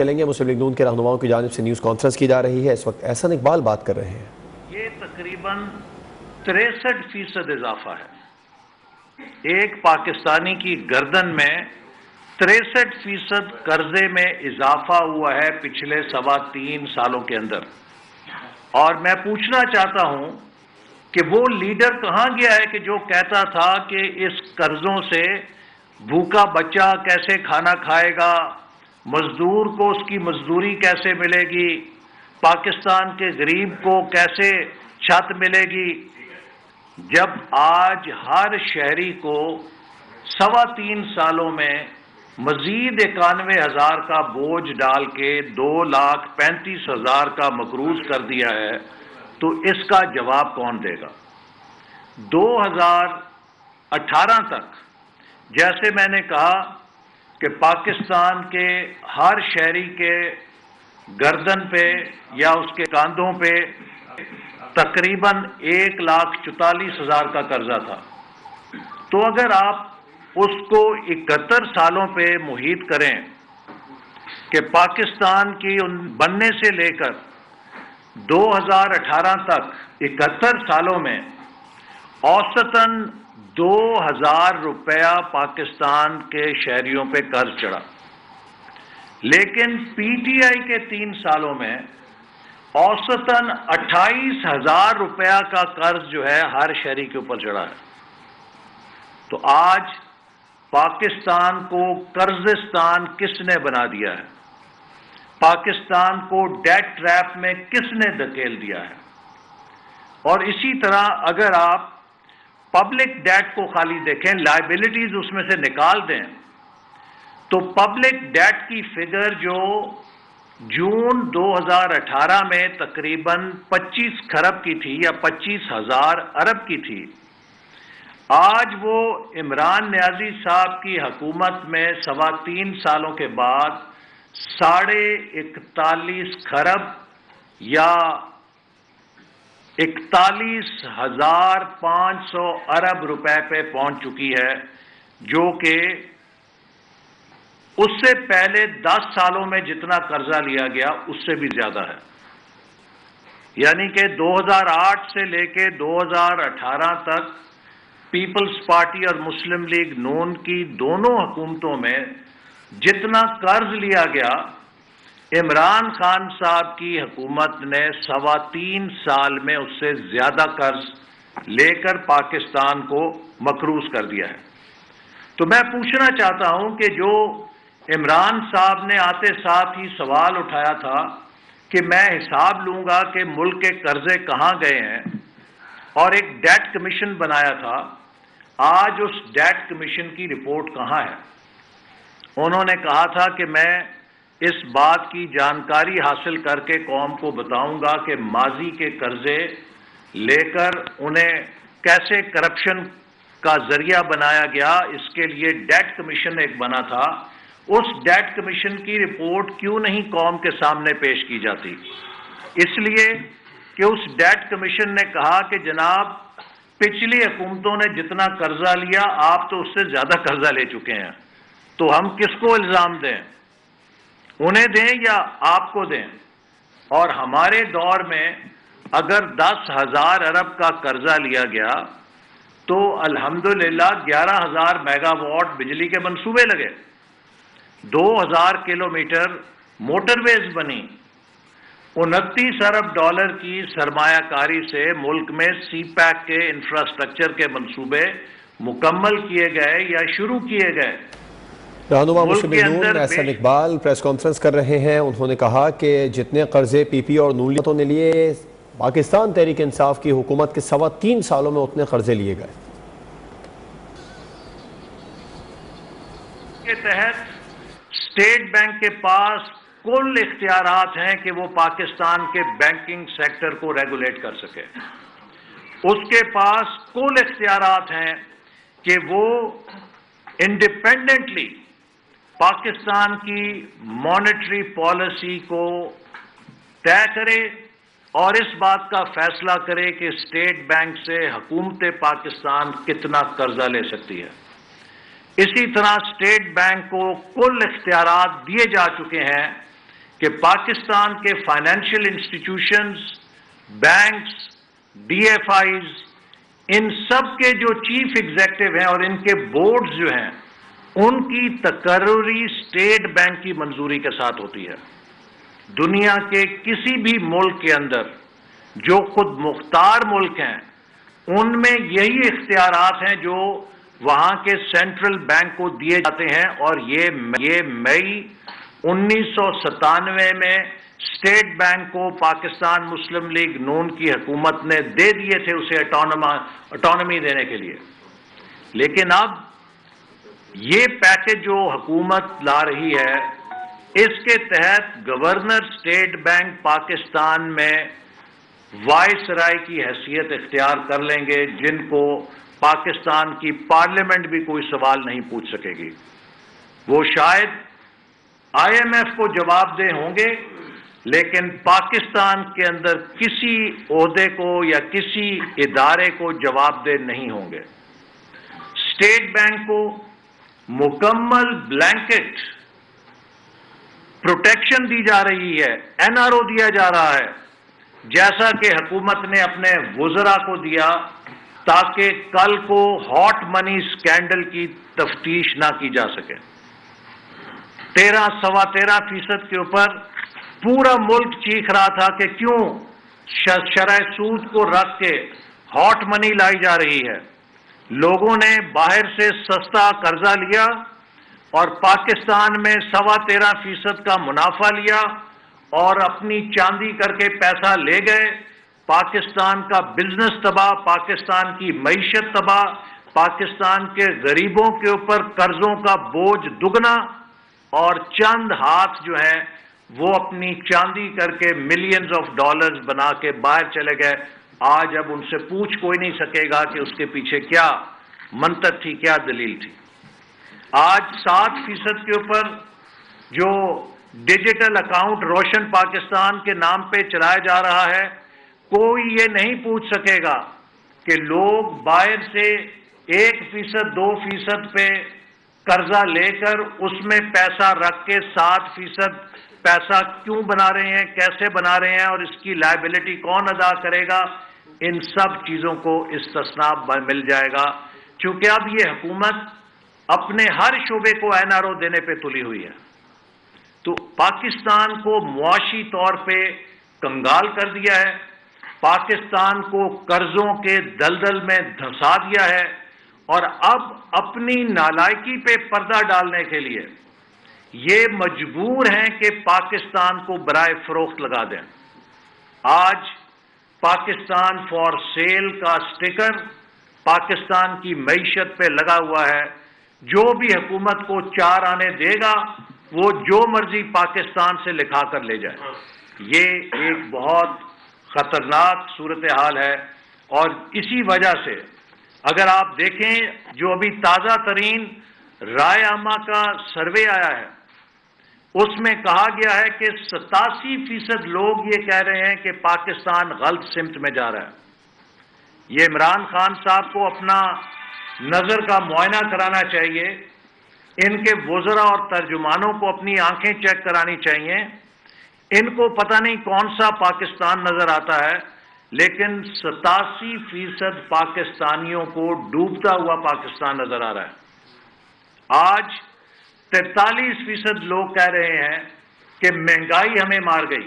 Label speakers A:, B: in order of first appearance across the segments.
A: چلیں گے مسلم لیگ نون کے رہنماؤں کی جانب سے نیوز کانفرنس کی جا رہی ہے. اس وقت احسن اقبال بات کر رہے ہیں.
B: یہ تقریباً 63% اضافہ ہے. ایک پاکستانی کی گردن میں 63% قرضے میں اضافہ ہوا ہے پچھلے 3.25 سالوں کے اندر. اور میں پوچھنا چاہتا ہوں کہ وہ لیڈر کہاں گیا ہے کہ جو کہتا تھا کہ اس قرضوں سے بھوکا بچہ کیسے کھانا کھائے گا، مزدور کو اس کی مزدوری کیسے ملے گی، پاکستان کے غریب کو کیسے چھت ملے گی، جب آج ہر شہری کو 3.25 سالوں میں مزید 91,000 کا بوجھ ڈال کے 2,35,000 کا مقروض کر دیا ہے، تو اس کا جواب کون دے گا؟ 2018 تک جیسے میں نے کہا کہ پاکستان کے ہر شہری کے گردن پہ یا اس کے کاندھوں پہ تقریباً 1,44,000 کا قرضہ تھا. تو اگر آپ اس کو 71 سالوں پہ محیط کریں کہ پاکستان کی بننے سے لے کر 2018 تک 71 سالوں میں اوسطاً 2,000 روپیہ پاکستان کے شہریوں پہ قرض چڑھا، لیکن پی ٹی آئی کے 3 سالوں میں اوسطاً 28,000 روپیہ کا قرض جو ہے ہر شہری کے اوپر چڑھا ہے. تو آج پاکستان کو قرضستان کس نے بنا دیا ہے؟ پاکستان کو ڈیٹ ٹریپ میں کس نے دھکیل دیا ہے؟ اور اسی طرح اگر آپ پبلک ڈیٹ کو خالی دیکھیں، لائبلٹیز اس میں سے نکال دیں، تو پبلک ڈیٹ کی فگر جو جون 2018 میں تقریباً 25 کھرب کی تھی یا 25,000 ارب کی تھی، آج وہ عمران نیازی صاحب کی حکومت میں 3.25 سالوں کے بعد 41 کھرب یا 41,500 ارب روپے پہ پہنچ چکی ہے، جو کہ اس سے پہلے 10 سالوں میں جتنا قرضہ لیا گیا اس سے بھی زیادہ ہے. یعنی کہ 2008 سے لے کے 2018 تک پیپلز پارٹی اور مسلم لیگ نون کی دونوں حکومتوں میں جتنا قرض لیا گیا، عمران خان صاحب کی حکومت نے 3.25 سال میں اس سے زیادہ قرض لے کر پاکستان کو مقروض کر دیا ہے. تو میں پوچھنا چاہتا ہوں کہ جو عمران صاحب نے آتے ساتھ ہی سوال اٹھایا تھا کہ میں حساب لوں گا کہ ملک کے قرضے کہاں گئے ہیں، اور ایک ڈیٹ کمیشن بنایا تھا، آج اس ڈیٹ کمیشن کی رپورٹ کہاں ہے؟ انہوں نے کہا تھا کہ میں اس بات کی جانکاری حاصل کر کے قوم کو بتاؤں گا کہ ماضی کے قرضے لے کر انہیں کیسے کرپشن کا ذریعہ بنایا گیا. اس کے لیے ڈیٹ کمیشن ایک بنا تھا. اس ڈیٹ کمیشن کی رپورٹ کیوں نہیں قوم کے سامنے پیش کی جاتی؟ اس لیے کہ اس ڈیٹ کمیشن نے کہا کہ جناب پچھلی حکومتوں نے جتنا قرضہ لیا آپ تو اس سے زیادہ قرضہ لے چکے ہیں، تو ہم کس کو الزام دیں؟ انہیں دیں یا آپ کو دیں؟ اور ہمارے دور میں اگر 10,000 ارب کا قرضہ لیا گیا تو الحمدللہ 11,000 میگا واٹ بجلی کے منصوبے لگے، 2,000 کلومیٹر موٹر ویز بنی، 29 ارب ڈالر کی سرمایہ کاری سے ملک میں سی پیک کے انفراسٹرکچر کے منصوبے مکمل کیے گئے یا شروع کیے گئے.
A: رہنما مسلم لیگ نون احسن اقبال پریس کانفرنس کر رہے ہیں. انہوں نے کہا کہ جتنے قرضے پی پی اور نون لیگوں نے لیے، پاکستان تحریک انصاف کی حکومت کے 3.25 سالوں میں اتنے قرضے لیے گئے.
B: کے تحت اسٹیٹ بینک کے پاس کل اختیارات ہیں کہ وہ پاکستان کے بینکنگ سیکٹر کو ریگولیٹ کر سکے. اس کے پاس کل اختیارات ہیں کہ وہ انڈیپینڈنٹلی پاکستان کی مانیٹری پالیسی کو طے کرے اور اس بات کا فیصلہ کرے کہ اسٹیٹ بینک سے حکومت پاکستان کتنا قرضہ لے سکتی ہے. اسی طرح اسٹیٹ بینک کو کل اختیارات دیے جا چکے ہیں کہ پاکستان کے financial institutions, banks, D F Is, ان سب کے جو چیف ایگزیکٹو ہیں اور ان کے بورڈز جو ہیں، ان کی تقرری اسٹیٹ بینک کی منظوری کے ساتھ ہوتی ہے۔ دنیا کے کسی بھی ملک کے اندر جو خود مختار ملک ہیں، ان میں یہی اختیارات ہیں جو وہاں کے سینٹرل بینک کو دیے جاتے ہیں، اور یہ مئی 1997 میں اسٹیٹ بینک کو پاکستان مسلم لیگ نون کی حکومت نے دے دیے تھے اسے اٹانومی دینے کے لیے۔ لیکن اب یہ پیکج جو حکومت لا رہی ہے، اس کے تحت گورنر اسٹیٹ بینک پاکستان میں وائس رائے کی حیثیت اختیار کر لیں گے، جن کو پاکستان کی پارلیمنٹ بھی کوئی سوال نہیں پوچھ سکے گی۔ وہ شاید آئی ایم ایف کو جواب دہ ہوں گے، لیکن پاکستان کے اندر کسی عہدے کو یا کسی ادارے کو جواب دہ نہیں ہوں گے۔ اسٹیٹ بینک کو مکمل بلینکٹ پروٹیکشن دی جا رہی ہے، این آر او دیا جا رہا ہے، جیسا کہ حکومت نے اپنے وزراء کو دیا، تاکہ کل کو ہاٹ منی سکینڈل کی تفتیش نہ کی جا سکے۔ 13-13.25% کے اوپر پورا ملک چیخ رہا تھا کہ کیوں شرح سود کو رکھ کے ہاٹ منی لائی جا رہی ہے۔ لوگوں نے باہر سے سستا قرضہ لیا اور پاکستان میں 13.25% کا منافع لیا اور اپنی چاندی کر کے پیسہ لے گئے۔ پاکستان کا بزنس تباہ، پاکستان کی معیشت تباہ، پاکستان کے غریبوں کے اوپر قرضوں کا بوجھ دگنا، اور چند ہاتھ جو ہیں وہ اپنی چاندی کر کے ملینز آف ڈالرز بنا کے باہر چلے گئے۔ آج اب ان سے پوچھ کوئی نہیں سکے گا کہ اس کے پیچھے کیا منطق تھی، کیا دلیل تھی۔ آج 7% کے اوپر جو ڈیجیٹل اکاؤنٹ روشن پاکستان کے نام پہ چلایا جا رہا ہے، کوئی یہ نہیں پوچھ سکے گا کہ لوگ باہر سے 1%، 2% پہ قرضہ لے کر اس میں پیسہ رکھ کے 7% پیسہ کیوں بنا رہے ہیں، کیسے بنا رہے ہیں، اور اس کی لائبلٹی کون ادا کرے گا۔ ان سب چیزوں کو استثناء مل جائے گا، چونکہ اب یہ حکومت اپنے ہر شعبے کو این آر او دینے پہ تلی ہوئی ہے۔ تو پاکستان کو معاشی طور پہ کنگال کر دیا ہے، پاکستان کو قرضوں کے دلدل میں دھنسا دیا ہے، اور اب اپنی نالائکی پہ پردہ ڈالنے کے لیے یہ مجبور ہیں کہ پاکستان کو برائے فروخت لگا دیں۔ آج پاکستان فار سیل کا سٹیکر پاکستان کی معیشت پہ لگا ہوا ہے۔ جو بھی حکومت کو 4 آنے دے گا، وہ جو مرضی پاکستان سے لکھا کر لے جائے۔ یہ ایک بہت خطرناک صورتحال ہے، اور اسی وجہ سے اگر آپ دیکھیں جو ابھی تازہ ترین رائے عامہ کا سروے آیا ہے، اس میں کہا گیا ہے کہ 87% لوگ یہ کہہ رہے ہیں کہ پاکستان غلط سمت میں جا رہا ہے۔ یہ عمران خان صاحب کو اپنا نظر کا معائنہ کرانا چاہیے، ان کے وزراء اور ترجمانوں کو اپنی آنکھیں چیک کرانی چاہیے۔ ان کو پتہ نہیں کون سا پاکستان نظر آتا ہے، لیکن 87% پاکستانیوں کو ڈوبتا ہوا پاکستان نظر آ رہا ہے۔ آج 43% لوگ کہہ رہے ہیں کہ مہنگائی ہمیں مار گئی،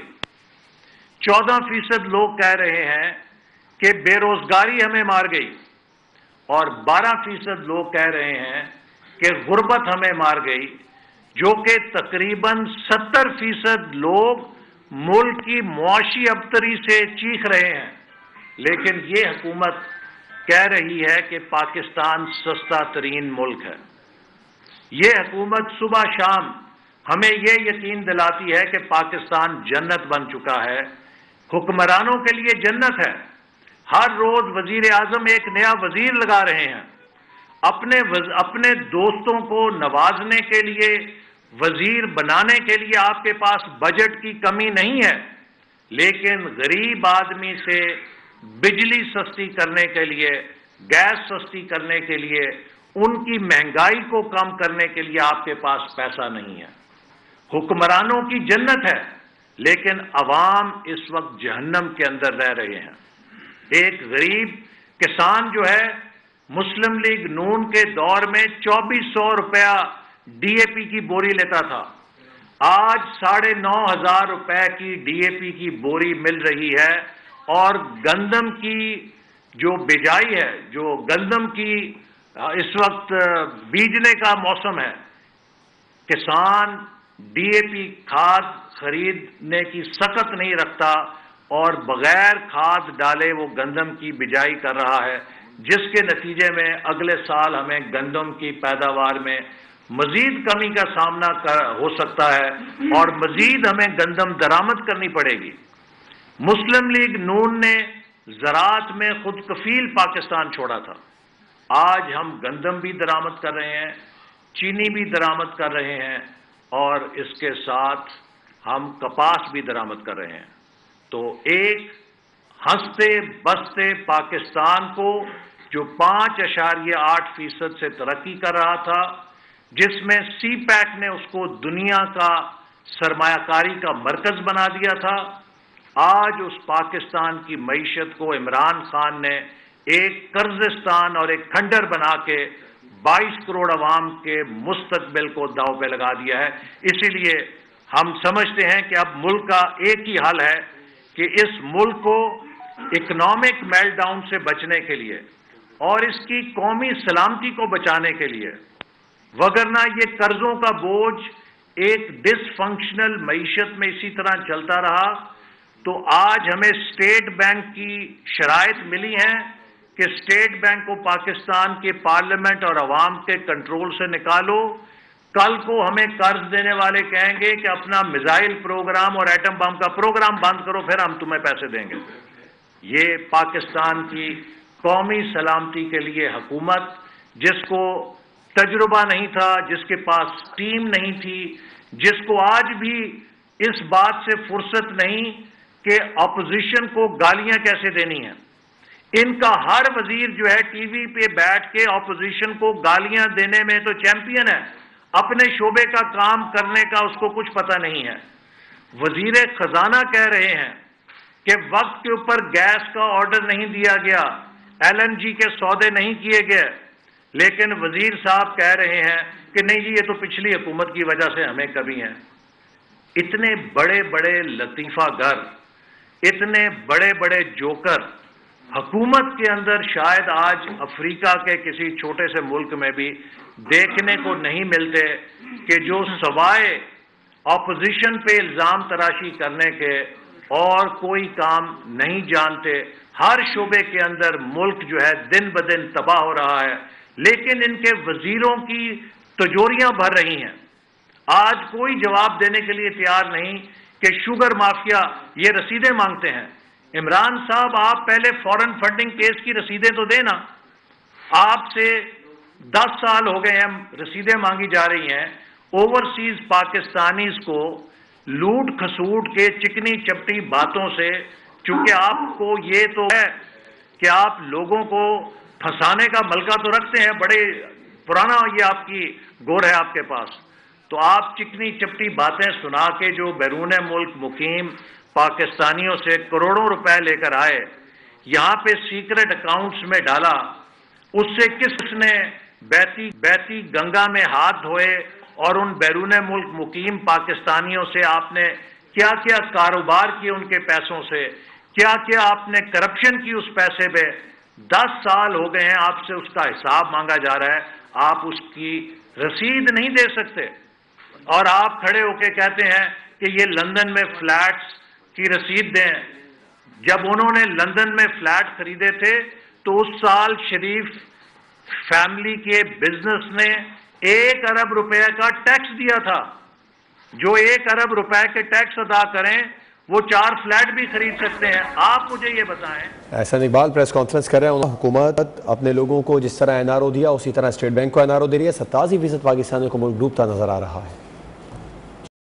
B: 14% لوگ کہہ رہے ہیں کہ بے روزگاری ہمیں مار گئی، اور 12% لوگ کہہ رہے ہیں کہ غربت ہمیں مار گئی، جو کہ تقریباً 70% لوگ ملک کی معاشی ابتری سے چیخ رہے ہیں۔ لیکن یہ حکومت کہہ رہی ہے کہ پاکستان سستا ترین ملک ہے۔ یہ حکومت صبح شام ہمیں یہ یقین دلاتی ہے کہ پاکستان جنت بن چکا ہے، حکمرانوں کے لیے جنت ہے۔ ہر روز وزیر اعظم ایک نیا وزیر لگا رہے ہیں، اپنے دوستوں کو نوازنے کے لیے، وزیر بنانے کے لیے آپ کے پاس بجٹ کی کمی نہیں ہے، لیکن غریب آدمی سے بجلی سستی کرنے کے لیے، گیس سستی کرنے کے لیے، ان کی مہنگائی کو کم کرنے کے لیے آپ کے پاس پیسہ نہیں ہے۔ حکمرانوں کی جنت ہے، لیکن عوام اس وقت جہنم کے اندر رہ رہے ہیں. ایک غریب کسان جو ہے مسلم لیگ نون کے دور میں 2400 روپیہ ڈی اے پی کی بوری لیتا تھا. آج 9,500 روپے کی ڈی اے پی کی بوری مل رہی ہے. اور گندم کی جو بجائی ہے، جو گندم کی اس وقت بیجنے کا موسم ہے، کسان ڈی اے پی کھاد خریدنے کی سخت نہیں رکھتا اور بغیر کھاد ڈالے وہ گندم کی بجائی کر رہا ہے، جس کے نتیجے میں اگلے سال ہمیں گندم کی پیداوار میں مزید کمی کا سامنا ہو سکتا ہے اور مزید ہمیں گندم درآمد کرنی پڑے گی. مسلم لیگ نون نے زراعت میں خود کفیل پاکستان چھوڑا تھا. آج ہم گندم بھی درآمد کر رہے ہیں، چینی بھی درآمد کر رہے ہیں اور اس کے ساتھ ہم کپاس بھی درآمد کر رہے ہیں. تو ایک ہنستے بستے پاکستان کو جو 5.8% سے ترقی کر رہا تھا، جس میں سی پیک نے اس کو دنیا کا سرمایہ کاری کا مرکز بنا دیا تھا، آج اس پاکستان کی معیشت کو عمران خان نے ایک قرضستان اور ایک کھنڈر بنا کے 22 کروڑ عوام کے مستقبل کو داؤ پہ لگا دیا ہے. اسی لیے ہم سمجھتے ہیں کہ اب ملک کا ایک ہی حل ہے کہ اس ملک کو اکنامک میلٹ ڈاؤن سے بچنے کے لیے اور اس کی قومی سلامتی کو بچانے کے لیے، وگرنہ یہ قرضوں کا بوجھ ایک ڈس فنکشنل معیشت میں اسی طرح چلتا رہا تو آج ہمیں اسٹیٹ بینک کی شرائط ملی ہیں کہ اسٹیٹ بینک کو پاکستان کے پارلیمنٹ اور عوام کے کنٹرول سے نکالو. کل کو ہمیں قرض دینے والے کہیں گے کہ اپنا میزائل پروگرام اور ایٹم بم کا پروگرام بند کرو، پھر ہم تمہیں پیسے دیں گے. یہ پاکستان کی قومی سلامتی کے لیے حکومت، جس کو تجربہ نہیں تھا، جس کے پاس ٹیم نہیں تھی، جس کو آج بھی اس بات سے فرصت نہیں کہ اپوزیشن کو گالیاں کیسے دینی ہیں. ان کا ہر وزیر جو ہے ٹی وی پہ بیٹھ کے اپوزیشن کو گالیاں دینے میں تو چیمپئن ہے، اپنے شعبے کا کام کرنے کا اس کو کچھ پتہ نہیں ہے. وزیر خزانہ کہہ رہے ہیں کہ وقت کے اوپر گیس کا آرڈر نہیں دیا گیا، ایل این جی کے سودے نہیں کیے گئے، لیکن وزیر صاحب کہہ رہے ہیں کہ نہیں جی یہ تو پچھلی حکومت کی وجہ سے ہمیں کمی ہے. اتنے بڑے بڑے لطیفہ گر، اتنے بڑے بڑے جوکر حکومت کے اندر شاید آج افریقہ کے کسی چھوٹے سے ملک میں بھی دیکھنے کو نہیں ملتے کہ جو سوائے اپوزیشن پہ الزام تراشی کرنے کے اور کوئی کام نہیں جانتے. ہر شعبے کے اندر ملک جو ہے دن بدن تباہ ہو رہا ہے، لیکن ان کے وزیروں کی تجوریاں بھر رہی ہیں. آج کوئی جواب دینے کے لیے تیار نہیں کہ شوگر مافیا یہ رسیدیں مانگتے ہیں. عمران صاحب آپ پہلے فورن فنڈنگ کیس کی رسیدیں تو دینا. آپ سے 10 سال ہو گئے ہیں رسیدیں مانگی جا رہی ہیں. اوورسیز پاکستانیز کو لوٹ کھسوٹ کے چکنی چپٹی باتوں سے، چونکہ آپ کو یہ تو ہے کہ آپ لوگوں کو پھنسانے کا ملکہ تو رکھتے ہیں، بڑے پرانا یہ آپ کی گور ہے آپ کے پاس، تو آپ چکنی چپٹی باتیں سنا کے جو بیرون ملک مقیم پاکستانیوں سے کروڑوں روپے لے کر آئے، یہاں پہ سیکرٹ اکاؤنٹس میں ڈالا، اس سے کس نے بیتی گنگا میں ہاتھ دھوئے اور ان بیرون ملک مقیم پاکستانیوں سے آپ نے کیا کیا کاروبار کیے ان کے پیسوں سے، کیا کیا آپ نے کرپشن کی اس پیسے پہ. 10 سال ہو گئے ہیں آپ سے اس کا حساب مانگا جا رہا ہے، آپ اس کی رسید نہیں دے سکتے اور آپ کھڑے ہو کے کہتے ہیں کہ یہ لندن میں فلیٹس کی رسید دیں. جب انہوں نے لندن میں فلیٹ خریدے تھے تو اس سال شریف فیملی کے بزنس نے 1 ارب روپے کا ٹیکس دیا تھا. جو 1 ارب روپے کے ٹیکس ادا کریں وہ 4 فلیٹ بھی خرید سکتے ہیں. آپ مجھے یہ بتائیں.
A: احسان اقبال پریس کانفرنس کر رہے ہیں. حکومت اپنے لوگوں کو جس طرح این آر او دیا اسی طرح اسٹیٹ بینک کو این آر او دے رہی ہے. 87% پاکستانیوں کو ملک ڈوبتا نظر آ رہا ہے.